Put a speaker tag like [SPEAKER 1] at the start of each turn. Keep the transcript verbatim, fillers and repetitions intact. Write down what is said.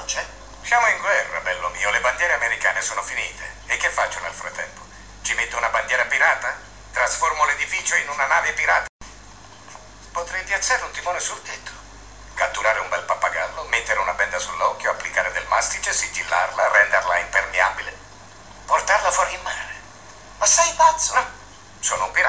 [SPEAKER 1] c'è?
[SPEAKER 2] Siamo in guerra, bello mio. Le bandiere americane sono finite. E che faccio nel frattempo? Ci metto una bandiera pirata? Trasformo l'edificio in una nave pirata? Potrei piazzare un timone sul tetto, catturare un bel pappagallo, mettere una benda sull'occhio, applicare del mastice, sigillarla, renderla impermeabile, portarla fuori in mare.
[SPEAKER 1] Ma sei pazzo?
[SPEAKER 2] No, sono un pirata.